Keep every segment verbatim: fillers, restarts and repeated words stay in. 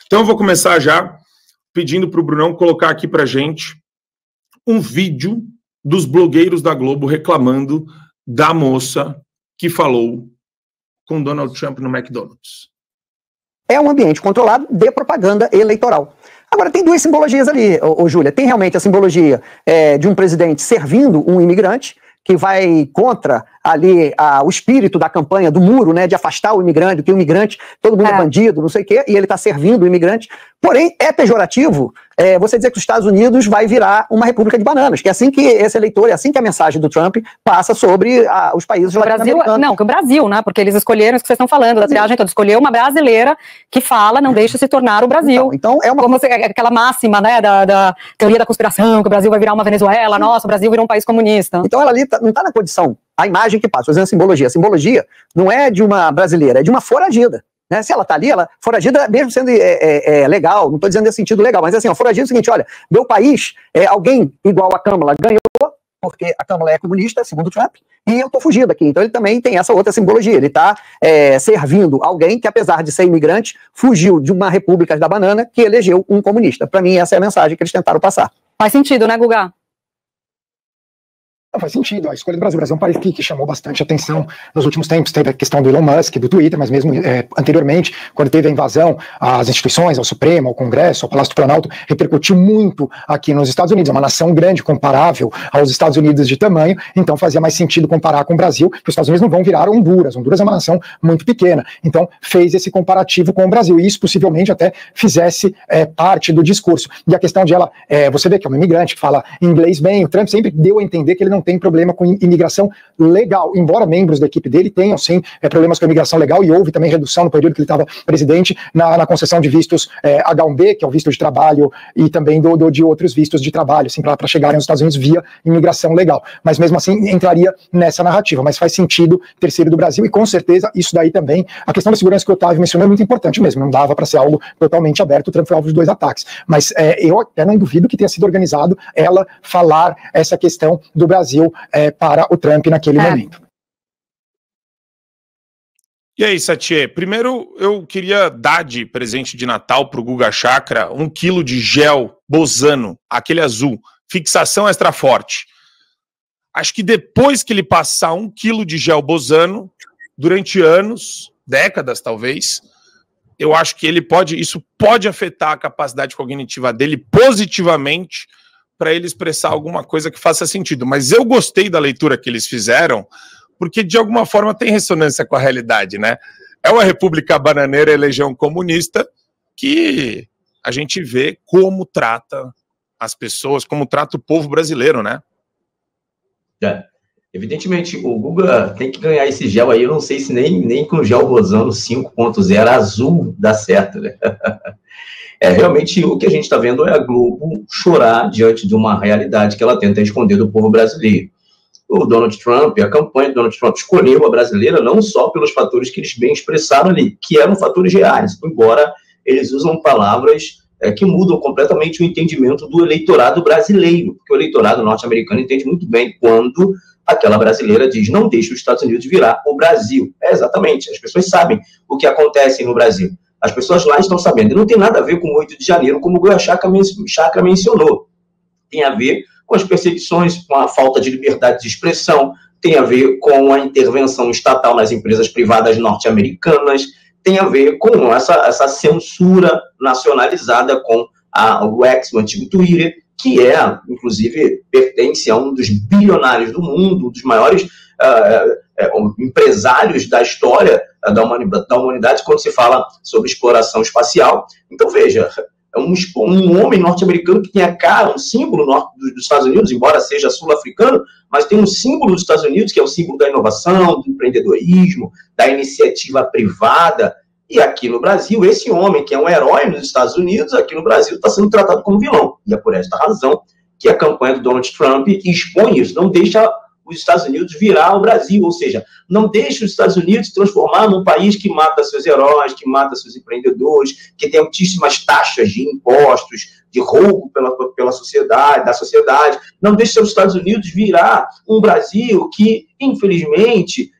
Então eu vou começar já pedindo para o Brunão colocar aqui para gente um vídeo dos blogueiros da Globo reclamando da moça que falou com Donald Trump no McDonald's. É um ambiente controlado de propaganda eleitoral. Agora, tem duas simbologias ali, ô, ô, Júlia. Tem realmente a simbologia é, de um presidente servindo um imigrante, que vai contra ali a, o espírito da campanha do muro, né, de afastar o imigrante, que o imigrante, todo mundo é, é bandido, não sei o quê, e ele está servindo o imigrante. Porém, é pejorativo é, você dizer que os Estados Unidos vai virar uma república de bananas, que é assim que esse eleitor, é assim que a mensagem do Trump passa sobre a, os países latino-americanos. Não, que o Brasil, né, porque eles escolheram isso que vocês estão falando, da triagem toda, escolheu uma brasileira que fala, não deixe se tornar o Brasil. Então, então é uma... Como você, aquela máxima, né, da, da teoria da conspiração, que o Brasil vai virar uma Venezuela, nossa, o Brasil virou um país comunista. Então ela ali tá, não está na condição, a imagem que passa, fazendo a simbologia. A simbologia não é de uma brasileira, é de uma foragida. Né? Se ela está ali, ela foragida, mesmo sendo é, é, é, legal, não estou dizendo nesse sentido legal, mas assim, ó, foragida é o seguinte, olha, meu país, é, alguém igual a Câmara ganhou, porque a Câmara é comunista, segundo Trump, e eu estou fugindo aqui. Então ele também tem essa outra simbologia, ele está é, servindo alguém que, apesar de ser imigrante, fugiu de uma república da banana que elegeu um comunista. Para mim, essa é a mensagem que eles tentaram passar. Faz sentido, né, Guga? Não, faz sentido. A escolha do Brasil. O Brasil é um país que, que chamou bastante atenção nos últimos tempos. Teve a questão do Elon Musk, do Twitter, mas mesmo é, anteriormente, quando teve a invasão às instituições, ao Supremo, ao Congresso, ao Palácio do Planalto, repercutiu muito aqui nos Estados Unidos. É uma nação grande, comparável aos Estados Unidos de tamanho, então fazia mais sentido comparar com o Brasil, porque os Estados Unidos não vão virar Honduras. Honduras é uma nação muito pequena. Então fez esse comparativo com o Brasil, e isso possivelmente até fizesse é, parte do discurso. E a questão de ela, é, você vê que é uma imigrante que fala inglês bem, o Trump sempre deu a entender que ele não tem problema com imigração legal, embora membros da equipe dele tenham, sim, é, problemas com a imigração legal, e houve também redução no período que ele estava presidente na, na concessão de vistos é, H um B, que é o visto de trabalho, e também do, do, de outros vistos de trabalho, assim, para chegarem aos Estados Unidos via imigração legal. Mas mesmo assim entraria nessa narrativa, mas faz sentido ter sido do Brasil, e com certeza isso daí também, a questão da segurança que o Otávio mencionou é muito importante mesmo, não dava para ser algo totalmente aberto. O Trump foi alvo de dois ataques, mas é, eu até não duvido que tenha sido organizado ela falar essa questão do Brasil É, para o Trump naquele é. momento. E aí, Satie, primeiro eu queria dar de presente de Natal para o Guga Chakra um quilo de gel Bosano, aquele azul, fixação extra forte. Acho que depois que ele passar um quilo de gel Bosano, durante anos, décadas talvez, eu acho que ele pode, isso pode afetar a capacidade cognitiva dele positivamente, para ele expressar alguma coisa que faça sentido. Mas eu gostei da leitura que eles fizeram, porque de alguma forma tem ressonância com a realidade, né? É uma república bananeira, eleger um comunista, que a gente vê como trata as pessoas, como trata o povo brasileiro, né? É. Evidentemente, o Guga tem que ganhar esse gel aí, eu não sei se nem, nem com o gel Bosano cinco ponto zero azul dá certo, né? É, realmente, o que a gente está vendo é a Globo chorar diante de uma realidade que ela tenta esconder do povo brasileiro. O Donald Trump, a campanha do Donald Trump escolheu a brasileira não só pelos fatores que eles bem expressaram ali, que eram fatores reais, embora eles usam palavras é, que mudam completamente o entendimento do eleitorado brasileiro, porque o eleitorado norte-americano entende muito bem quando aquela brasileira diz, não deixe os Estados Unidos virar o Brasil. É, exatamente, as pessoas sabem o que acontece no Brasil. As pessoas lá estão sabendo. E não tem nada a ver com o oito de janeiro, como o Guga Chakra mencionou. Tem a ver com as perseguições, com a falta de liberdade de expressão, tem a ver com a intervenção estatal nas empresas privadas norte-americanas, tem a ver com essa, essa censura nacionalizada com a, o X, o antigo Twitter, que é, inclusive, pertence a um dos bilionários do mundo, um dos maiores uh, uh, empresários da história uh, da, humanidade, da humanidade, quando se fala sobre exploração espacial. Então, veja, é um, um homem norte-americano que tem a cara, um símbolo norte dos Estados Unidos, embora seja sul-africano, mas tem um símbolo dos Estados Unidos, que é o símbolo da inovação, do empreendedorismo, da iniciativa privada. E aqui no Brasil, esse homem, que é um herói nos Estados Unidos, aqui no Brasil está sendo tratado como vilão. E é por esta razão que a campanha do Donald Trump expõe isso, não deixa os Estados Unidos virar o Brasil, ou seja, não deixa os Estados Unidos se transformar num país que mata seus heróis, que mata seus empreendedores, que tem altíssimas taxas de impostos, de roubo pela, pela sociedade, da sociedade. Não deixa os Estados Unidos virar um Brasil que, infelizmente,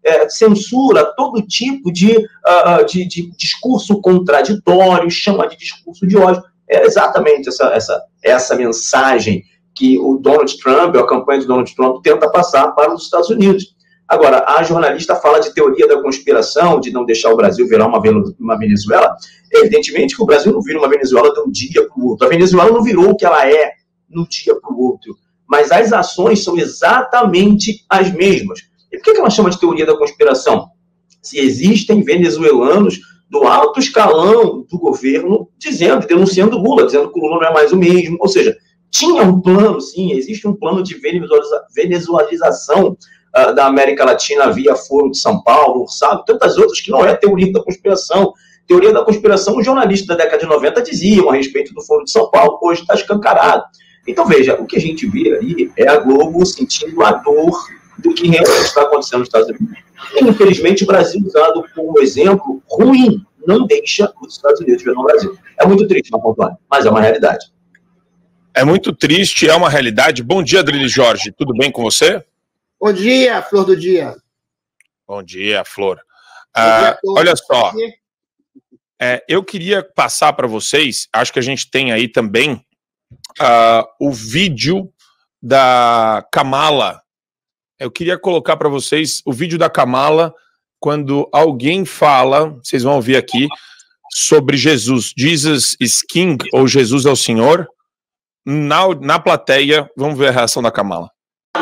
é, censura todo tipo de, uh, de, de discurso contraditório, chama de discurso de ódio. É exatamente essa, essa, essa mensagem que o Donald Trump, a campanha de Donald Trump, tenta passar para os Estados Unidos. Agora, a jornalista fala de teoria da conspiração, de não deixar o Brasil virar uma, uma Venezuela. Evidentemente que o Brasil não vira uma Venezuela de um dia para o outro. A Venezuela não virou o que ela é de um dia para o outro. Mas as ações são exatamente as mesmas. E por que ela chama de teoria da conspiração? Se existem venezuelanos do alto escalão do governo dizendo, denunciando Lula, dizendo que o Lula não é mais o mesmo. Ou seja, tinha um plano, sim, existe um plano de venezualiza venezualização uh, da América Latina via Foro de São Paulo, sabe? Tantas outras que não é teoria da conspiração. Teoria da conspiração, os jornalistas da década de noventa diziam a respeito do Foro de São Paulo, hoje está escancarado. Então, veja, o que a gente vê aí é a Globo sentindo a dor do que realmente está acontecendo nos Estados Unidos. E, infelizmente, o Brasil, usado como exemplo ruim, não deixa os Estados Unidos ver no Brasil. É muito triste, não pontuar, mas é uma realidade. É muito triste, é uma realidade. Bom dia, Adriele Jorge. Tudo bem com você? Bom dia, Flor do Dia. Bom dia, Flor. Ah, olha só, é, eu queria passar para vocês, acho que a gente tem aí também uh, o vídeo da Kamala. Eu queria colocar para vocês o vídeo da Kamala quando alguém fala, vocês vão ouvir aqui, sobre Jesus. Jesus is King, ou Jesus é o Senhor. Na, na plateia, vamos ver a reação da Kamala.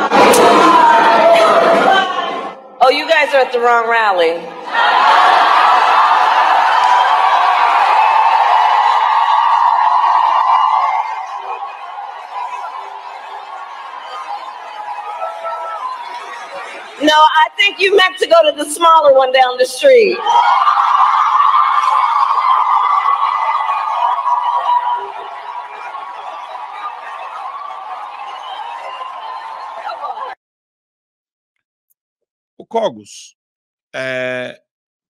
Oh, you guys are at the wrong rally. No, I think you meant to go to the smaller one down the street. O Cogos, é,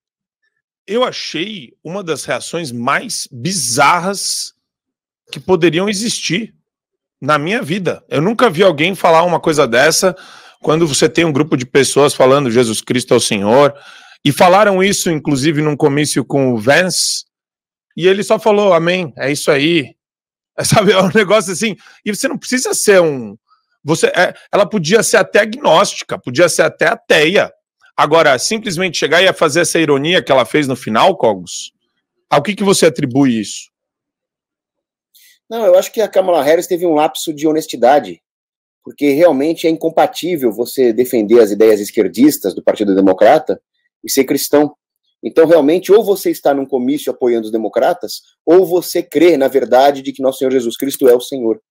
eu achei uma das reações mais bizarras que poderiam existir na minha vida. Eu nunca vi alguém falar uma coisa dessa quando você tem um grupo de pessoas falando Jesus Cristo é o Senhor, e falaram isso, inclusive, num comício com o Vance, e ele só falou, amém, é isso aí. É, sabe, é um negócio assim, e você não precisa ser um... Você, é, ela podia ser até agnóstica, podia ser até ateia. Agora, simplesmente chegar e fazer essa ironia que ela fez no final, Cogos, ao que, que você atribui isso? Não, eu acho que a Kamala Harris teve um lapso de honestidade, porque realmente é incompatível você defender as ideias esquerdistas do Partido Democrata e ser cristão. Então, realmente, ou você está num comício apoiando os democratas, ou você crê na verdade de que nosso Senhor Jesus Cristo é o Senhor.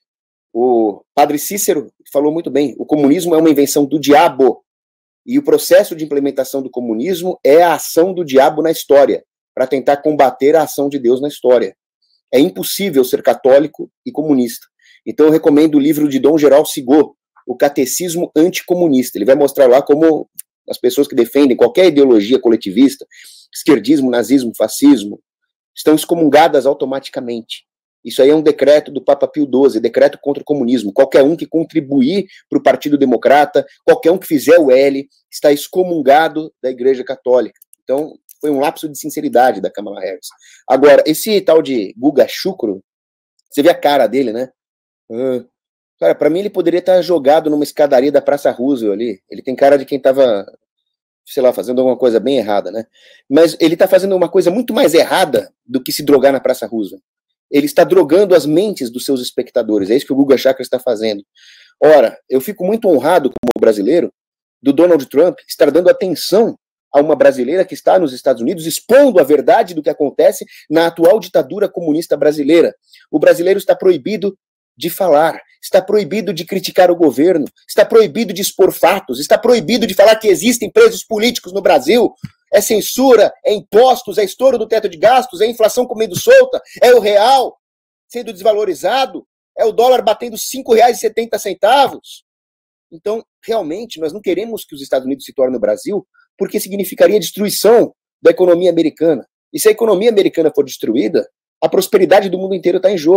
O padre Cícero falou muito bem, o comunismo é uma invenção do diabo, e o processo de implementação do comunismo é a ação do diabo na história, para tentar combater a ação de Deus na história. É impossível ser católico e comunista. Então eu recomendo o livro de Dom Geral Sigot, O Catecismo Anticomunista. Ele vai mostrar lá como as pessoas que defendem qualquer ideologia coletivista, esquerdismo, nazismo, fascismo, estão excomungadas automaticamente. Isso aí é um decreto do Papa Pio doze, decreto contra o comunismo. Qualquer um que contribuir para o Partido Democrata, qualquer um que fizer o L, está excomungado da Igreja Católica. Então, foi um lapso de sinceridade da Kamala Harris. Agora, esse tal de Guga Chucro, você vê a cara dele, né? Uh, cara, para mim ele poderia estar jogado numa escadaria da Praça Roosevelt ali. Ele tem cara de quem estava, sei lá, fazendo alguma coisa bem errada, né? Mas ele está fazendo uma coisa muito mais errada do que se drogar na Praça Roosevelt. Ele está drogando as mentes dos seus espectadores. É isso que o Guga Chakra está fazendo. Ora, eu fico muito honrado como brasileiro do Donald Trump estar dando atenção a uma brasileira que está nos Estados Unidos expondo a verdade do que acontece na atual ditadura comunista brasileira. O brasileiro está proibido de falar, está proibido de criticar o governo, está proibido de expor fatos, está proibido de falar que existem presos políticos no Brasil. É censura, é impostos, é estouro do teto de gastos, é inflação comendo solta, é o real sendo desvalorizado, é o dólar batendo cinco reais e setenta centavos. Então, realmente, nós não queremos que os Estados Unidos se tornem o Brasil, porque significaria destruição da economia americana. E se a economia americana for destruída, a prosperidade do mundo inteiro está em jogo.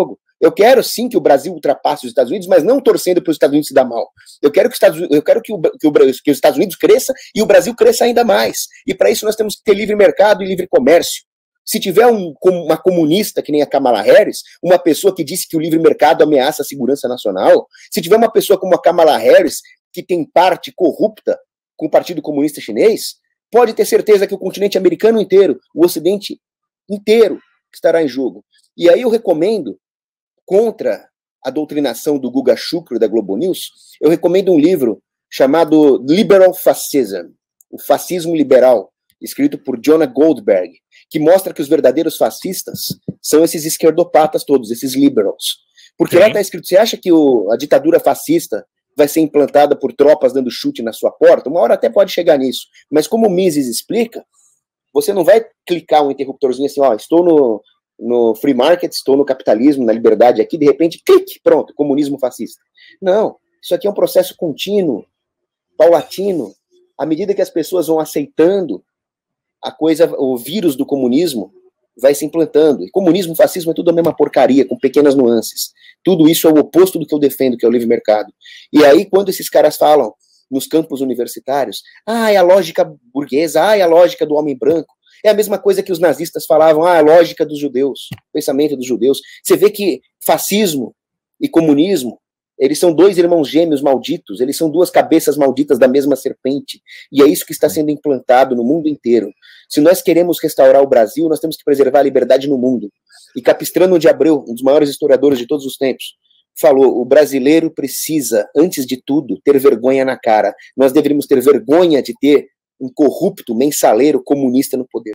Eu quero sim que o Brasil ultrapasse os Estados Unidos, mas não torcendo para os Estados Unidos se dar mal. Eu quero que os Estados, eu quero que, o, que, o, que os Estados Unidos cresça e o Brasil cresça ainda mais. E para isso nós temos que ter livre mercado e livre comércio. Se tiver um, uma comunista que nem a Kamala Harris, uma pessoa que disse que o livre mercado ameaça a segurança nacional, se tiver uma pessoa como a Kamala Harris, que tem parte corrupta com o Partido Comunista Chinês, pode ter certeza que o continente americano inteiro, o Ocidente inteiro, estará em jogo. E aí eu recomendo, contra a doutrinação do Guga Chukro da Globo News, eu recomendo um livro chamado Liberal Fascism, o fascismo liberal, escrito por Jonah Goldberg, que mostra que os verdadeiros fascistas são esses esquerdopatas todos, esses liberals. Porque Sim. lá está escrito, você acha que o, a ditadura fascista vai ser implantada por tropas dando chute na sua porta? Uma hora até pode chegar nisso. Mas como o Mises explica, você não vai clicar um interruptorzinho assim, ó, estou no, no free market, estou no capitalismo, na liberdade aqui, de repente, clique, pronto, comunismo fascista. Não, isso aqui é um processo contínuo, paulatino. À medida que as pessoas vão aceitando a coisa, o vírus do comunismo vai se implantando. E comunismo e fascismo é tudo a mesma porcaria, com pequenas nuances. Tudo isso é o oposto do que eu defendo, que é o livre mercado. E aí, quando esses caras falam nos campos universitários, ah, é a lógica burguesa, ah, é a lógica do homem branco, é a mesma coisa que os nazistas falavam, ah, é a lógica dos judeus, o pensamento dos judeus. Você vê que fascismo e comunismo, eles são dois irmãos gêmeos malditos, eles são duas cabeças malditas da mesma serpente, e é isso que está sendo implantado no mundo inteiro. Se nós queremos restaurar o Brasil, nós temos que preservar a liberdade no mundo. E Capistrano de Abreu, um dos maiores historiadores de todos os tempos, falou, o brasileiro precisa, antes de tudo, ter vergonha na cara. Nós deveríamos ter vergonha de ter um corrupto mensaleiro comunista no poder.